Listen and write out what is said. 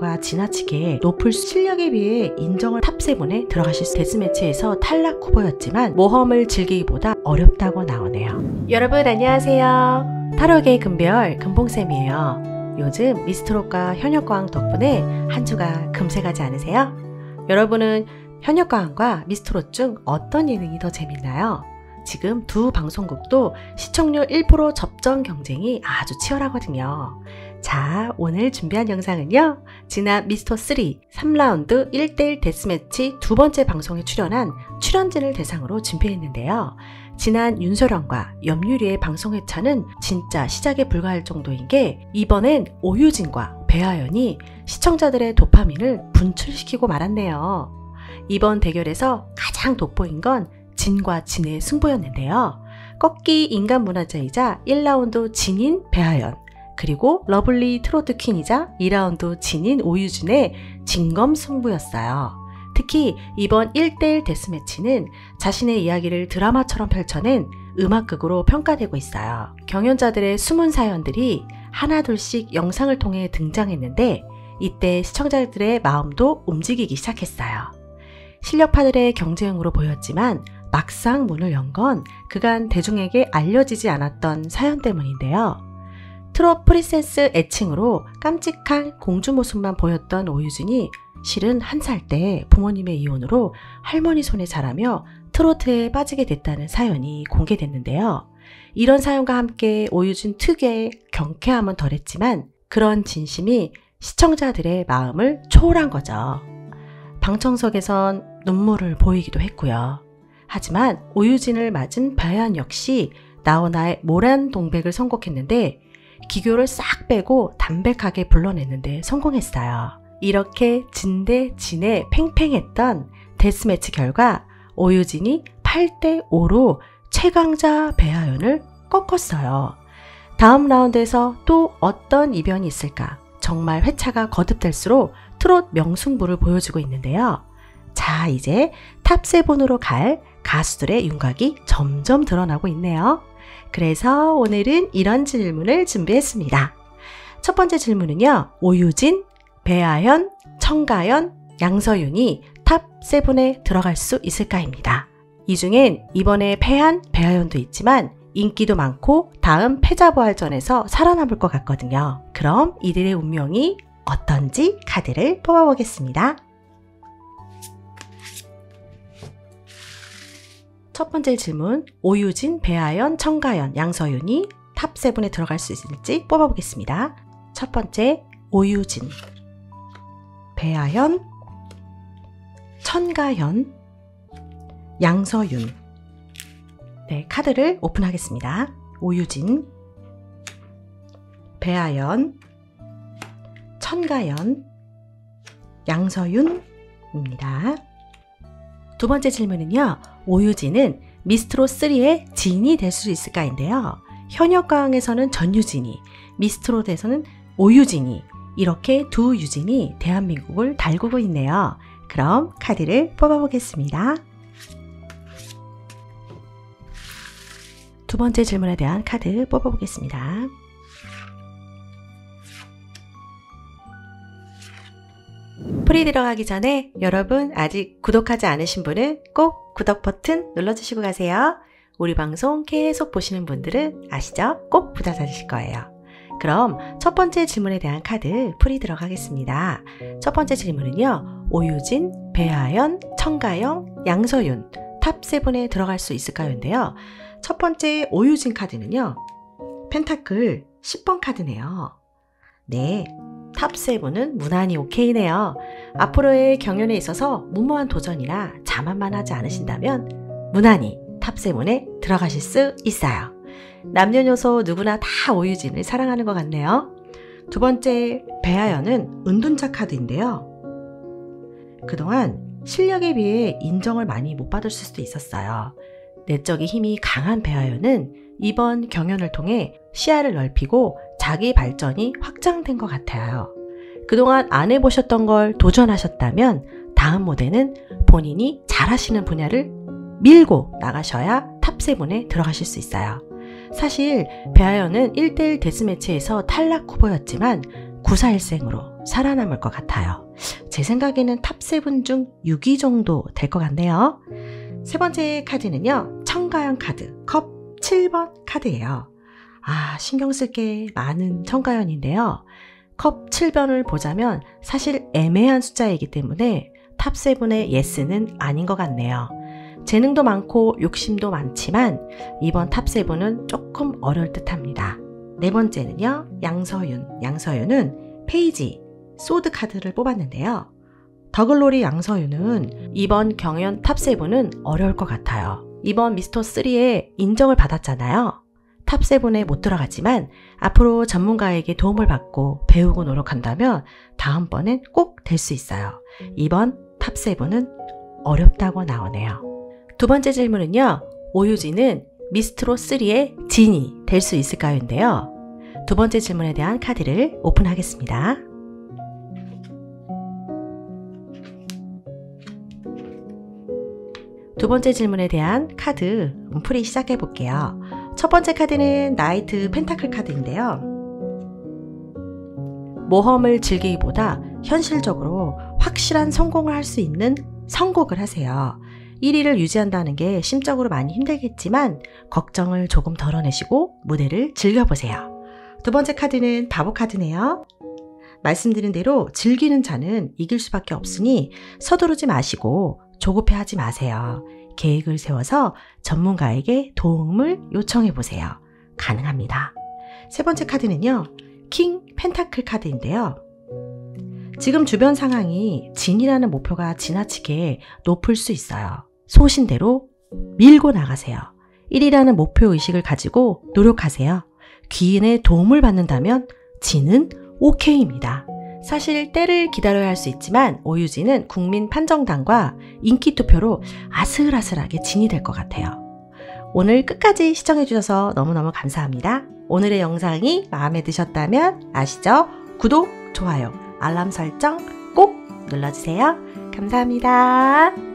점수가 지나치게 높을 실력에 비해 인정을 탑7에 들어가실 수 데스매치에서 탈락 후보였지만 모험을 즐기기보다 어렵다고 나오네요. 여러분 안녕하세요. 타로계의 금별 금봉쌤이에요. 요즘 미스트롯과 현역과학 덕분에 한 주가 금세 가지 않으세요? 여러분은 현역과학과 미스트롯 중 어떤 예능이 더 재밌나요? 지금 두 방송국도 시청률 1% 접전 경쟁이 아주 치열하거든요. 자, 오늘 준비한 영상은요. 지난 미스터3 3라운드 1대1 데스매치 두 번째 방송에 출연한 출연진을 대상으로 준비했는데요. 지난 윤소령과 염유리의 방송 회차는 진짜 시작에 불과할 정도인 게 이번엔 오유진과 배아연이 시청자들의 도파민을 분출시키고 말았네요. 이번 대결에서 가장 돋보인 건 진과 진의 승부였는데요. 꺾기 인간 문화자이자 1라운드 진인 배아연, 그리고 러블리 트로트 퀸이자 2라운드 진인 오유진의 진검 승부였어요. 특히 이번 1대1 데스매치는 자신의 이야기를 드라마처럼 펼쳐낸 음악극으로 평가되고 있어요. 경연자들의 숨은 사연들이 하나둘씩 영상을 통해 등장했는데 이때 시청자들의 마음도 움직이기 시작했어요. 실력파들의 경쟁으로 보였지만 막상 문을 연 건 그간 대중에게 알려지지 않았던 사연 때문인데요. 트롯 프린세스 애칭으로 깜찍한 공주 모습만 보였던 오유진이 실은 1살 때 부모님의 이혼으로 할머니 손에 자라며 트로트에 빠지게 됐다는 사연이 공개됐는데요. 이런 사연과 함께 오유진 특유의 경쾌함은 덜했지만 그런 진심이 시청자들의 마음을 초월한 거죠. 방청석에선 눈물을 보이기도 했고요. 하지만 오유진을 맞은 배아연 역시 나훈아의 모란 동백을 선곡했는데 기교를 싹 빼고 담백하게 불러냈는데 성공했어요. 이렇게 진 대 진의 팽팽했던 데스매치 결과 오유진이 8대5로 최강자 배아연을 꺾었어요. 다음 라운드에서 또 어떤 이변이 있을까? 정말 회차가 거듭될수록 트롯 명승부를 보여주고 있는데요. 자, 이제 탑7으로 갈 가수들의 윤곽이 점점 드러나고 있네요. 그래서 오늘은 이런 질문을 준비했습니다. 첫 번째 질문은요. 오유진, 배아연, 청가연, 양서윤이 탑7에 들어갈 수 있을까입니다. 이 중엔 이번에 패한 배아연도 있지만 인기도 많고 다음 패자부활전에서 살아남을 것 같거든요. 그럼 이들의 운명이 어떤지 카드를 뽑아보겠습니다. 첫 번째 질문, 오유진, 배아연, 청가연, 양서윤이 탑7에 들어갈 수 있을지 뽑아보겠습니다. 첫 번째, 오유진, 배아연, 청가연, 양서윤. 네, 카드를 오픈하겠습니다. 오유진, 배아연, 청가연, 양서윤입니다. 두 번째 질문은요. 오유진은 미스트롯3의 진이 될 수 있을까인데요. 현역가왕에서는 전유진이, 미스트롯에서는 오유진이, 이렇게 두 유진이 대한민국을 달구고 있네요. 그럼 카드를 뽑아보겠습니다. 두 번째 질문에 대한 카드 뽑아보겠습니다. 풀이 들어가기 전에 여러분 아직 구독하지 않으신 분은 꼭 구독 버튼 눌러주시고 가세요. 우리 방송 계속 보시는 분들은 아시죠? 꼭 부탁드리실 거예요. 그럼 첫 번째 질문에 대한 카드 풀이 들어가겠습니다. 첫 번째 질문은요. 오유진, 배아연, 청가연, 양서윤 탑7에 들어갈 수 있을까요?인데요. 첫 번째 오유진 카드는요. 펜타클 10번 카드네요. 네. 탑7은 무난히 오케이네요. 앞으로의 경연에 있어서 무모한 도전이나 자만만 하지 않으신다면 무난히 탑7에 들어가실 수 있어요. 남녀노소 누구나 다 오유진을 사랑하는 것 같네요. 두 번째 배아연은 은둔자 카드인데요. 그동안 실력에 비해 인정을 많이 못 받을 수도 있었어요. 내적인 힘이 강한 배아연은 이번 경연을 통해 시야를 넓히고 자기 발전이 확장된 것 같아요. 그동안 안 해보셨던 걸 도전하셨다면 다음 무대는 본인이 잘하시는 분야를 밀고 나가셔야 탑7에 들어가실 수 있어요. 사실 배아연은 1대1 데스매치에서 탈락 후보였지만 941생으로 살아남을 것 같아요. 제 생각에는 탑 7 중 6위 정도 될 것 같네요. 세 번째 카드는요, 청가형 카드, 컵 7번 카드예요. 신경 쓸 게 많은 청가형인데요. 컵 7번을 보자면 사실 애매한 숫자이기 때문에 탑 7의 예스는 아닌 것 같네요. 재능도 많고 욕심도 많지만 이번 탑 7은 조금 어려울 듯 합니다. 네 번째는요, 양서윤. 양서윤은 페이지, 소드 카드를 뽑았는데요. 더글로리 양서윤은 이번 경연 탑 7은 어려울 것 같아요. 이번 미스터 3에 인정을 받았잖아요. 탑 7에 못 들어갔지만 앞으로 전문가에게 도움을 받고 배우고 노력한다면 다음번엔 꼭 될 수 있어요. 이번 탑 7은 어렵다고 나오네요. 두 번째 질문은요, 오유진은 미스트롯 3의 진이 될 수 있을까요?인데요. 두 번째 질문에 대한 카드를 오픈하겠습니다. 두 번째 질문에 대한 카드 풀이 시작해 볼게요. 첫 번째 카드는 나이트 펜타클 카드인데요. 모험을 즐기기보다 현실적으로 확실한 성공을 할 수 있는 선곡을 하세요. 1위를 유지한다는 게 심적으로 많이 힘들겠지만 걱정을 조금 덜어내시고 무대를 즐겨보세요. 두 번째 카드는 바보 카드네요. 말씀드린 대로 즐기는 자는 이길 수밖에 없으니 서두르지 마시고 조급해하지 마세요. 계획을 세워서 전문가에게 도움을 요청해 보세요. 가능합니다. 세 번째 카드는요, 킹 펜타클 카드인데요. 지금 주변 상황이 진이라는 목표가 지나치게 높을 수 있어요. 소신대로 밀고 나가세요. 1위라는 목표의식을 가지고 노력하세요. 귀인의 도움을 받는다면 진은 오케이입니다. 사실 때를 기다려야 할 수 있지만 오유진은 국민 판정단과 인기투표로 아슬아슬하게 진이 될 것 같아요. 오늘 끝까지 시청해주셔서 너무너무 감사합니다. 오늘의 영상이 마음에 드셨다면 아시죠? 구독, 좋아요, 알람 설정 꼭 눌러주세요. 감사합니다.